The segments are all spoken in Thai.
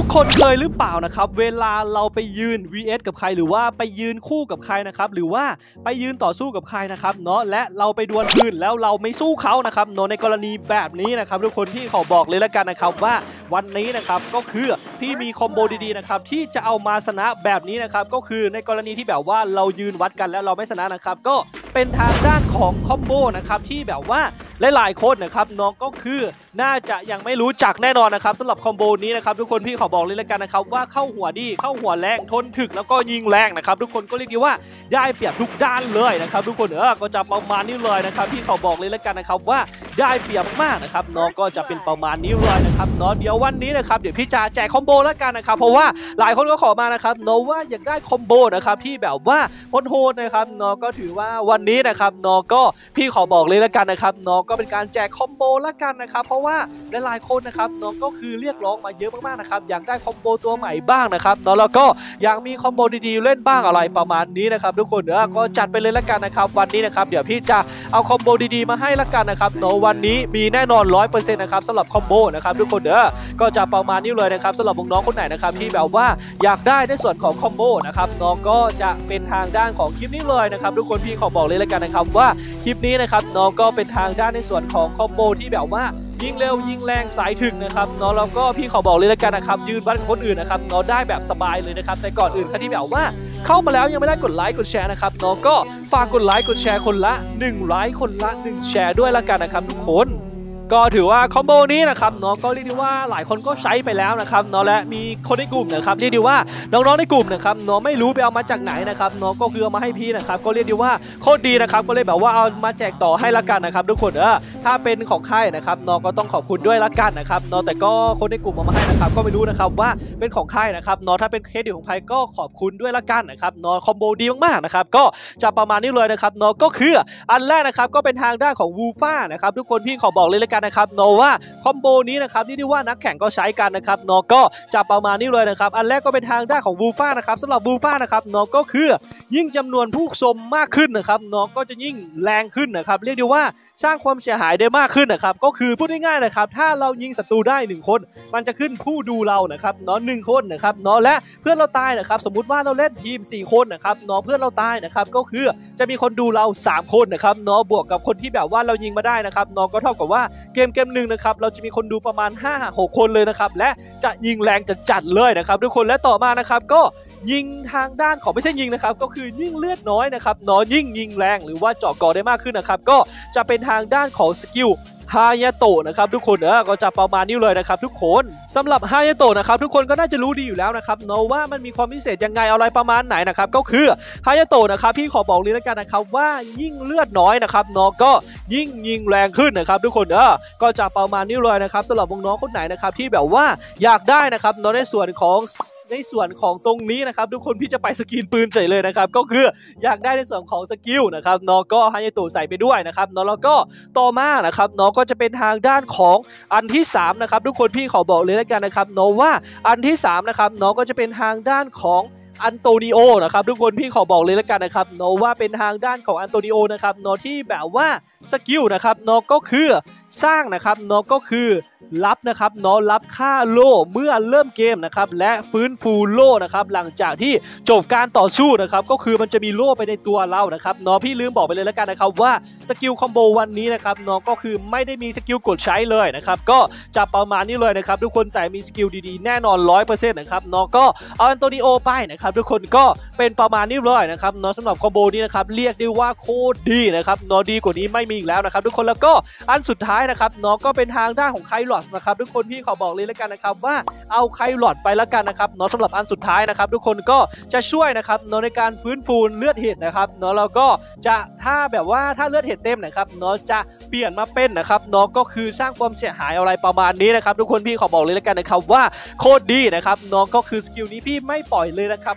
คนเคยหรือเปล่านะครับเวลาเราไปยืน vs กับใครหรือว่าไปยืนคู่กับใครนะครับหรือว่าไปยืนต่อสู้กับใครนะครับเนาะและเราไปดวลปืนแล้วเราไม่สู้เขานะครับเนาะในกรณีแบบนี้นะครับทุกคนที่ขอบอกเลยแล้วกันนะครับว่าวันนี้นะครับก็คือพี่มีคอมโบดีๆนะครับที่จะเอามาชนะแบบนี้นะครับก็คือในกรณีที่แบบว่าเรายืนวัดกันแล้วเราไม่ชนะนะครับก็เป็นทางด้านของคอมโบนะครับที่แบบว่าหลายๆคนนะครับน้องก็คือน่าจะยังไม่รู้จักแน่นอนนะครับสำหรับคอมโบนี้นะครับทุกคนพี่ขอบอกเลยแล้วกันนะครับว่าเข้าหัวดีเข้าหัวแรงทนถึกแล้วก็ยิงแรงนะครับทุกคนก็เรียกได้ว่าได้เปรียบทุกด้านเลยนะครับทุกคนก็จะประมาณนี้เลยนะครับพี่ขอบอกเลยแล้วกันนะครับว่าได้เปรียบมากนะครับน้องก็จะเป็นประมาณนี้เลยนะครับเนาะเดี๋ยววันนี้นะครับเดี๋ยวพี่จะแจกคอมโบแล้วกันนะครับเพราะว่าหลายคนก็ขอมานะครับเนาะว่าอยากได้คอมโบนะครับที่แบบว่าโหดๆนะครับเนาะก็ถือว่าวันนี้นะครับเนาะก็พี่ขอบอกเลยแล้วกันนะครับเนาะก็เป็นการแจกคอมโบแล้วกันนะครับเพราะว่าหลายๆคนนะครับเนาะก็คือเรียกร้องมาเยอะมากๆนะครับอยากได้คอมโบตัวใหม่บ้างนะครับเนาะแล้วก็อยากมีคอมโบดีๆเล่นบ้างอะไรประมาณนี้นะครับทุกคนก็จัดไปเลยแล้วกันนะครับวันนี้นะครับเดี๋ยวพี่จะเอาคอมโบดีๆมาให้แล้วกันนะครับเนาะวันนี้มีแน่นอน 100% นะครับสำหรับคอมโบนะครับทุกคนก็จะประมาณนี้เลยนะครับสำหรับน้องๆคนไหนนะครับที่แบบว่าอยากได้ในส่วนของคอมโบนะครับน้องก็จะเป็นทางด้านของคลิปนี้เลยนะครับทุกคนพี่ขอบอกเลยแล้วกันนะครับว่าคลิปนี้นะครับน้องก็เป็นทางด้านในส่วนของคอมโบที่แบบว่ายิงเร็วยิงแรงสายถึงนะครับเนาะแล้วก็พี่ขอบอกเลยแล้วกันนะครับยืนวัดคนอื่นนะครับเนาะได้แบบสบายเลยนะครับแต่ก่อนอื่นใครที่แบบว่าเข้ามาแล้วยังไม่ได้กดไลค์กดแชร์นะครับเนาะก็ฝากกดไลค์กดแชร์คนละ1ไลค์คนละ1แชร์ด้วยละกันนะครับทุกคนก็ถือว่าคอมโบนี้นะครับเนาะก็เรียกได้ว่าหลายคนก็ใช้ไปแล้วนะครับเนาะและมีคนในกลุ่มนะครับเรียกได้ว่าน้องๆในกลุ่มนะครับเนาะไม่รู้ไปเอามาจากไหนนะครับเนาะก็คือเอามาให้พี่นะครับก็เรียกได้ว่าโคตรดีนะครับก็เลยแบบว่าเอามาแจกต่อให้ละกันนะครับทุกคนถ้าเป็นของใครนะครับเนาะก็ต้องขอบคุณด้วยละกันนะครับเนาะแต่ก็คนในกลุ่มเอามาให้นะครับก็ไม่รู้นะครับว่าเป็นของใครนะครับเนาะถ้าเป็นเคสเดียวของใครก็ขอบคุณด้วยละกันนะครับเนาะคอมโบดีมากๆนะครับก็จะประมาณนี้เลยนะครับเนาะก็คืออันแรกนะครับก็เป็นทางด้านของวูฟ่านะครับทุกคนพี่ขอบอกเลยละกันนะครับเนาะว่าคอมโบนี้นะครับที่ว่านักแข่งก็ใช้กันนะครับเนาะก็จะประมาณนี้เลยนะครับอันแรกก็เป็นทางด้านของวูฟ่านะครับสำหรับวูฟ่านะครับเนาะก็คือยิ่งจำนวนผู้ชมมากขึ้นนะครับเนาะก็จะยิ่งแรงขึ้นนะครับเรียกได้ว่าสร้างความเสียหายได้มากขึ้นนะครับก็คือพูดง่ายๆนะครับถ้าเรายิงศัตรูได้1คนมันจะขึ้นผู้ดูเรานะครับเนาะ1คนนะครับเนาะและเพื่อนเราตายนะครับสมมุติว่าเราเล่นทีม4คนนะครับเนาะเพื่อนเราตายนะครับก็คือจะมีคนดูเรา3คนนะครับเนาะบวกกับคนที่แบบว่าเรายิงมาได้นะครับเนาะก็เท่ากับว่าเกมหนึ่งนะครับเราจะมีคนดูประมาณ 5-6 คนเลยนะครับและจะยิงแรงจัดเลยนะครับทุกคนและต่อมานะครับก็ยิงทางด้านของไม่ใช่ยิงนะครับก็คือยิ่งเลือดน้อยนะครับเนาะยิ่งยิงแรงหรือว่าเจาะกอได้มากขึ้นนะครับก็จะเป็นทางด้านของสกิลฮายาโตะนะครับทุกคนก็จะประมาณนี้เลยนะครับทุกคนสำหรับฮายาโตะนะครับทุกคนก็น่าจะรู้ดีอยู่แล้วนะครับเนาะว่ามันมีความพิเศษยังไงอะไรประมาณไหนนะครับก็คือฮายาโตะนะครับพี่ขอบอกเลยแล้วกันนะครับว่ายิ่งเลือดน้อยนะครับเนาะก็ยิ่งยิงแรงขึ้นนะครับทุกคนก็จะประมาณนี้เลยนะครับสำหรับน้องๆคนไหนนะครับที่แบบว่าอยากได้นะครับเนาะในส่วนของตรงนี้นะครับทุกคนพี่จะไปสกรีนปืนเฉยเลยนะครับก็คืออยากได้ในส่วนของสกิลนะครับเนาะก็ฮายาโตะใส่ไปด้วยนะครับเนาะแล้วก็ต่อมานะครับเนาะก็จะเป็นทางด้านของอันที่3นะครับทุกคนพี่ขอบอกเลยแล้วกันนะครับเนาะว่าอันที่3นะครับเนาะก็จะเป็นทางด้านของอันโตนิโอนะครับทุกคนพี่ขอบอกเลยแล้วกันนะครับเนาะว่าเป็นทางด้านของอันโตนิโอนะครับเนาะที่แบบว่าสกิลนะครับเนาะก็คือสร้างนะครับเนาะก็คือรับนะครับเนาะรับค่าโล่เมื่อเริ่มเกมนะครับและฟื้นฟูโล่นะครับหลังจากที่จบการต่อสู้นะครับก็คือมันจะมีโล่ไปในตัวเรานะครับเนาะพี่ลืมบอกไปเลยแล้วกันนะครับว่าสกิลคอมโบวันนี้นะครับเนาะก็คือไม่ได้มีสกิลกดใช้เลยนะครับก็จะประมาณนี้เลยนะครับทุกคนแต่มีสกิลดีๆแน่นอน 100% นะครับเนาะก็เอาอันโตนิโอไปนะครับทุกคนก็เป็นประมาณนี้เลยนะครับเนาะสำหรับคอมโบนี้นะครับเรียกได้ว่าโคตรดีนะครับเนาะดีกว่านี้ไม่มีอีกแล้วนะครับทุกคนแล้วก็อันสุดท้ายนะครับเนาะก็เป็นทางด้านของไคลอดนะครับทุกคนพี่ขอบอกเลยแล้วกันนะครับว่าเอาไคลอดไปแล้วกันนะครับเนาะสำหรับอันสุดท้ายนะครับทุกคนก็จะช่วยนะครับเนาะในการฟื้นฟูเลือดเห็ดนะครับเนาะแล้วก็จะถ้าแบบว่าถ้าเลือดเห็ดเต็มนะครับเนาะจะเปลี่ยนมาเป็นนะครับเนาะก็คือสร้างความเสียหายอะไรประมาณนี้นะครับทุกคนพี่ขอบอกเลยแล้วกันนะครับว่าโคตรดีนะครับเนาะก็คือสกิลนี้พี่ไม่ปล่อยเลยนะครับ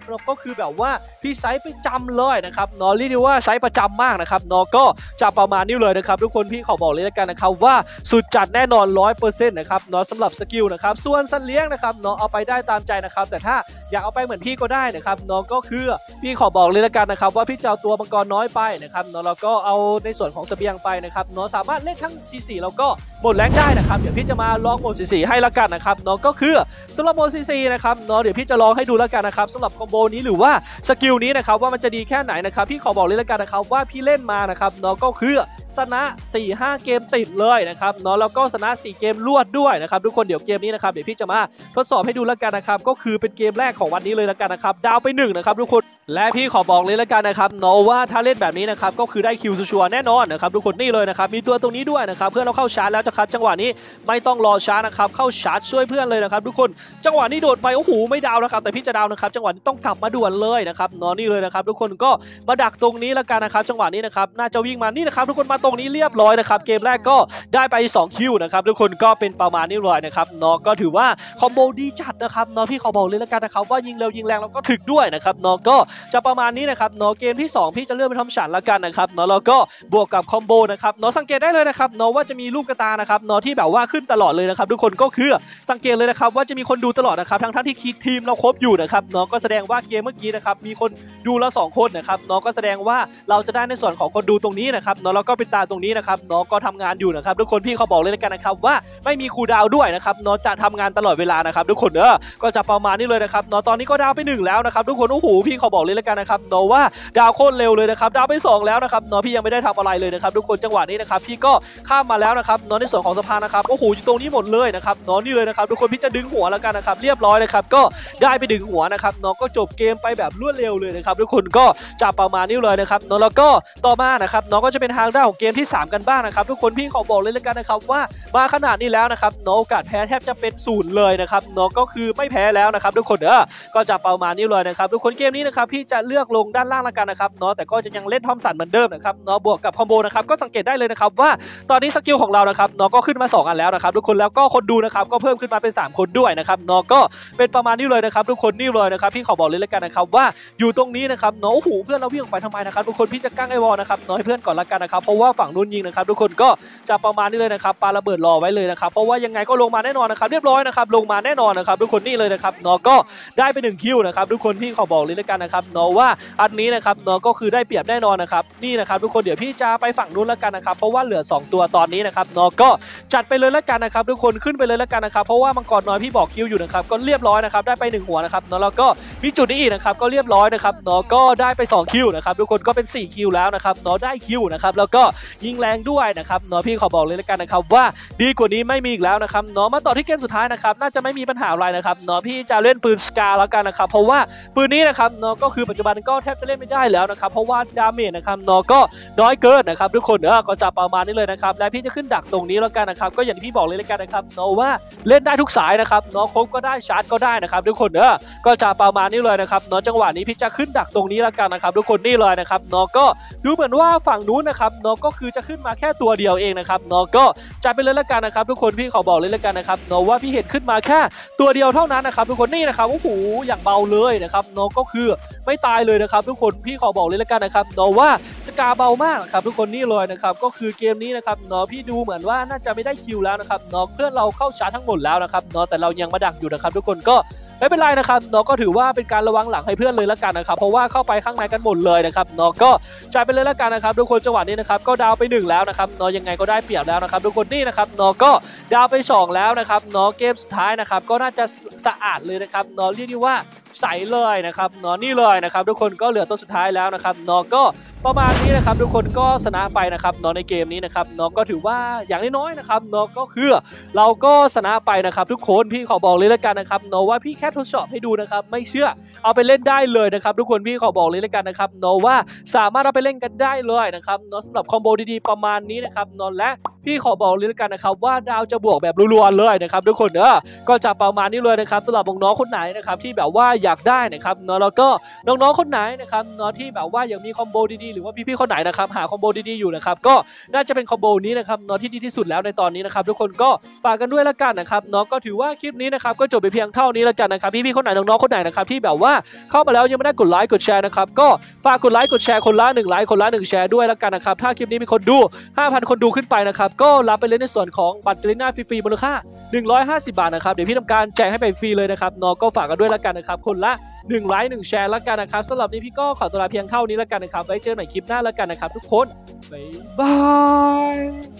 ก็คือแบบว่าพี่ไซส์ประจำเลยนะครับเนาะเรียกได้ว่าไซส์ประจำมากนะครับเนาะก็จะประมาณนี้เลยนะครับทุกคนพี่ขอบอกเลยแล้วกันนะครับว่าสุดจัดแน่นอน 100% นะครับเนาะสำหรับสกิลนะครับส่วนสัตว์เลี้ยงนะครับเนาะเอาไปได้ตามใจนะครับแต่ถ้าอยากเอาไปเหมือนพี่ก็ได้นะครับเนาะก็คือพี่ขอบอกเลยแล้วกันนะครับว่าพี่จะเอาตัวมังกรน้อยไปนะครับเนาะแล้วก็เอาในส่วนของเสบียงไปนะครับเนาะสามารถเล่นทั้ง C4 แล้วก็โหมดแรงได้นะครับเดี๋ยวพี่จะมาลองโหมด C4 ให้ละกันนะครับเนาะก็คือสำหรับโหมด C4 นะครับเนาะเดี๋ยวพี่จะลองให้ดูแล้วกันนะครับสำหรับคอมโบนี้หรือว่าสกิลนี้นะครับว่ามันจะดีแค่ไหนนะครับพี่ขอบอกเลยแล้วกันนะครับว่าพี่เล่นมานะครับเนาะก็คือชนะ 4-5 เกมติดเลยนะครับเนาะแล้วก็ชนะ4เกมรวดด้วยนะครับทุกคนเดี๋ยวเกมนี้นะครับเดี๋ยวพี่จะมาทดสอบให้ดูแล้วกันนะครับก็คือเป็นเกมแรกของวันนี้เลยแล้วกันนะครับดาวไป1นะครับทุกคนและพี่ขอบอกเลยแล้วกันนะครับเนาะว่าถ้าเล่นแบบนี้นะครับก็คือได้คิวชัวร์แน่นอนนะครับทุกคนนี่เลยนะครับมีตัวตรงนี้ด้วยนะครับเพื่อนเราเข้าชาร์จแล้วนะครับจังหวะนี้ไม่ต้องรอชาร์จนะครับเข้าชาร์จช่วยเพื่อนเลยนะครับทุกคนจังหวะนี้โดดไปโอ้โหไม่ดาวนะครับแต่พี่จะดาวนะครับจังหวะนี้ต้องกลับมาด่วนเลยนะครับเนาะนี่เลยนะครับทุกคนก็มาดักตรงนี้แล้วกันนะครับจังหวะนี้นะครับน่าจะวิ่งมานี่นะครับทุกคนมาตรงนี้เรียบร้อยนะครับเกมแรกก็ได้ไป2คิวนะครับทุกคนก็เป็นประมาณนี้เลยนะครับเนาะก็ถือว่าคอมโบดีจัดนะครับเนาะพี่ขอบอกเลยแล้วกันนะครับว่ายิงเร็วยิงแรงแล้วก็ถึกด้วยนะครับเนาะก็จะประมาณนี้นะครับเนาะเกมที่2พี่จะเลื่อนไปทำฉันแล้วกันนะครับเนาะแล้วก็บวกกับคอมโบนะครับเนาะสังเกตได้เลยนะครับเนาะว่าจะมีรูปกระตานะครับเนาะที่แบบว่าขึ้นตลอดเลยนะครับทุกคนก็คือสังเกตเลยนะครับว่าจะมีคนดูตลอดนะครับทั้งที่ทีมเราครบอยู่นะครับเนาะก็แสดงว่าเกมเมื่อกี้นะครับมีคนดูเรา2คนนะครับเนาะก็แสดงว่าเราจะได้ในส่วนของคนดูตรงนี้นะครับเนาะแล้วก็เป็นตาตรงนี้นะครับเนาะก็ทำงานอยู่นะครับทุกคนพี่เขาบอกเลยกันนะครับว่าไม่มีคูลดาวน์ด้วยนะครับเนาะจะทำงานตลอดเวลานะครับทุกคนก็จะประมาณนี้เลยนะครับเนาะตอนนี้ก็ดาวไป1แล้วนะครับทุกคนโอ้โหพี่เขาบอกเลยกันนะครับเนาะว่าดาวโคตรเร็วเลยนะครับดาวไป2แล้วนะครับเนาะพี่ยังไม่ได้ทำอะไรเลยนะครับทุกคนจังหวะนี้นะครับพี่ก็ข้ามมาแล้วนะครับเนาะในส่วนของสะพานนะครับโอ้โหอยู่ตรงนี้หมดเลยนะครับเนาะนี่เลยนะครับทุกคนพี่จะดึงหัวแล้วกันนะครับเรียบร้อยนะครับก็ได้ไปดึงหัวนะครับเนาะก็จบเกมไปแบบรวดเร็วเลยนะครับทุกคนก็จะประมาณนี้เลยนะครับเนาะแล้วก็ต่อมานะครับเนาะก็จะเป็นทางด้านของเกมที่3กันบ้างนะครับทุกคนพี่ขอบอกเลยกันนะครับว่ามาขนาดนี้แล้วนะครับเนาะโอกาสแพ้แทบจะเป็น0เลยนะครับเนาะก็คือไม่แพ้แล้วนะครับทุกคนก็จะประมาณนี้เลยนะครับทุกคนเกมนี้นะครับพี่จะเลือกลงด้านล่างละกันนะครับเนาะแต่ก็จะยังเล่นทอมสันเหมือนเดิมนะครับเนาะบวกกับคอมโบนะครับก็สังเกตได้เลยนะครับว่าตอนนี้สกิลของเรานะครับเนาะก็ขึ้นมา2อันแล้วนะครับทุกคนแล้วก็คนดูนะครับก็เพิ่มขึ้นมาเป็น3คนด้วยนะครับเนาะก็เป็นประมาณนี้เลยนะครับทุกคนนี่เลยนะครับพี่ขอบอกเลยกันนะครับว่าอยู่ตรงนี้นะครับเนาะโอ้โหเพื่อนเราวิ่งออกไปทำไมนะครับทุกคนพี่จะกั้งไอวอลนะครับเนาะให้เพื่อนก่อนละกันนะครับเพราะว่าฝั่งนู้นยิงนะครับทุกคนก็จะประมาณนี้เลยนะครับปาระเบิดรอไว้เลยนะครับเพราะว่ายังไงก็ลงมาแน่นอนนะครับเรียบร้อยนะครับลงมาแน่นอนนะครับทุกคนนี่เลยนะครับเนาะก็ได้ไป1คิวนะครับทุกคนพี่ขอบอกเลยกันนะครับเนาะว่าอันนี้นะครับเนาะก็คือได้เปรียบแน่นอนนะครับนี่นะครับทุกคนเดี๋ยวพี่จะไปฝั่งนู้นละกันนะครับเพราะว่าเหลือ2ตัวตอนนี้นะครับเนาะก็จัดไปเลยละกันนะครับทุกคนขึ้นไปเลยละกันนะครับเพราะว่ามังกรน้อยพี่บอกคิวอยู่นะครับก็เรียบร้อยนะครับได้ไป1หัวนะครับเนาะแล้วก็มีจุดนี้อีกนะครับก็เรียบร้อยนะครับเนาะก็ได้ไป2คิวนะครับทุกคนก็เป็น4คิวแล้วนะครับเนาะได้คิวนะครับแล้วก็ยิงแรงด้วยนะครับเนาะพี่ขอบอกเลยละกันนะครับว่าดีกว่านี้ไม่มีอีกแล้วนะครับเนาะมาต่อที่เกมสุดท้ายนะครับน่าจะไม่มีปัญหาอะไรนะครับเนาะพี่จะเล่นปืนสกาแล้วกันนะครับเพราะว่าปืนนี้นะครับเนาะก็คือปัจจุบันก็แทบจะเล่นไม่ได้แล้วนะครับเพราะว่าดาเมจนะครับเนาะก็น้อยเกินนะครับทุกคนก็จะประมาณนี้เลยนะครับและพี่จะขึ้นดักตรงนี้แล้วกันนะครับก็อย่างที่พี่บอกเลยละกันนะครับเนาะว่าเล่นได้ทุกสายนะครับเนาะครบก็ได้ชาร์จก็ได้นะครับทุกคนก็จะประมาณนี้เลยนะครับเนาะจังหวะนี้พี่จะขึ้นดักตรงนี้แล้วกันนะครับทุกคนนี่เลยนะครับเนาะก็ดูเหมือนว่าฝั่งนู้นนะครับเนาะก็คือจะขึ้นมาแค่ตัวเดียวเองนะครับเนาะก็จัดไปเลยละกันนะครับทุกคนพี่ขอบอกเลยละกันนะครับเนาะว่าพี่เห็นขึ้นมาแค่ตัวเดียวเท่านั้นนะครับทุกคนนี่นะครับโอ้โหอย่างเบาเลยนะครับเนาะก็คือไม่ตายเลยนะครับทุกคนพี่ขอบอกเลยละกันนะครับเนาะว่าสกาเบามากครับทุกคนนี่เลยนะครับก็คือเกมนี้นะครับเนาะพี่ดูเหมือนว่าน่าจะไม่ได้คิวแล้วนะครับเนาะเพื่อนเราเข้าชาร์จทั้งหมดแล้วนะครับเนาะแต่เรายังมาดักอยู่นะครับทุกคนก็ไม่เป็นไรนะครับเนาะก็ถือว่าเป็นการระวังหลังให้เพื่อนเลยละกันนะครับเพราะว่าเข้าไปข้างในกันหมดเลยนะครับเนาะก็จ่ายไปเลยละกันนะครับทุกคนจังหวะนี้นะครับก็ดาวไป1แล้วนะครับเนาะยังไงก็ได้เปรียบแล้วนะครับทุกคนนี่นะครับเนาะก็ดาวไป2แล้วนะครับเนาะเกมสุดท้ายนะครับก็น่าจะสะอาดเลยนะครับเนาะเรียกได้ว่าใสเลยนะครับเนาะนี่เลยนะครับทุกคนก็เหลือตัวสุดท้ายแล้วนะครับเนาะก็ประมาณนี้นะครับทุกคนก็ชนะไปนะครับเนาะในเกมนี้นะครับเนาะก็ถือว่าอย่างน้อยๆนะครับเนาะก็คือเราก็ชนะไปนะครับทุกคนพี่ขอบอกเลยละกันนะครับเนาะว่าพี่แค่ทดสอบให้ดูนะครับไม่เชื่อเอาไปเล่นได้เลยนะครับทุกคนพี่ขอบอกเลยละกันนะครับเนาะว่าสามารถเอาไปเล่นกันได้เลยนะครับเนาะสำหรับคอมโบดีๆประมาณนี้นะครับเนาะและพี่ขอบอกเลยละกันนะครับว่าดาวจะบวกแบบรัวๆเลยนะครับทุกคนก็จะประมาณนี้เลยนะครับสำหรับน้องๆคนไหนนะครับที่แบบว่าอยากได้นะครับเนาะแล้วก็น้องๆคนไหนนะครับเนาะที่แบบว่ายังมีคอมโบดีๆหรือว่าพี่ๆคนไหนนะครับหาคอมโบดีๆอยู่นะครับก็น่าจะเป็นคอมโบนี้นะครับเนาะที่ดีที่สุดแล้วในตอนนี้นะครับทุกคนก็ฝากกันด้วยละกันนะครับเนาะก็ถือว่าคลิปนี้นะครับก็จบไปเพียงเท่านี้ละกันนะครับพี่ๆคนไหนน้องๆคนไหนนะครับที่แบบว่าเข้ามาแล้วยังไม่ได้กดไลค์กดแชร์นะครับก็ฝากกดไลค์กดแชร์คนละ1ไลค์คนละ1แชร์ด้วยละกันนะครับถ้าคลิปนี้มีคนดู 5,000 คนดูขึ้นไปนะครับก็รับไปเลยในส่วนของบัตรกรีน่าฟรีๆมูลค่า150 บาทนะครับเดี๋ยวพี่ทำการแจกให้ไปฟรีเลยนะครับเนาะก็ฝากกันด้วยละกันนะครับคนละ1ไลค์1แชร์ละกันนะครับสำหรับนี้พี่ก็ขอตัวลาเพียงเท่านี้ละกันนะครับไว้เจอกันใหม่คลิปหน้าละกันนะครับทุกคนบ๊ายบาย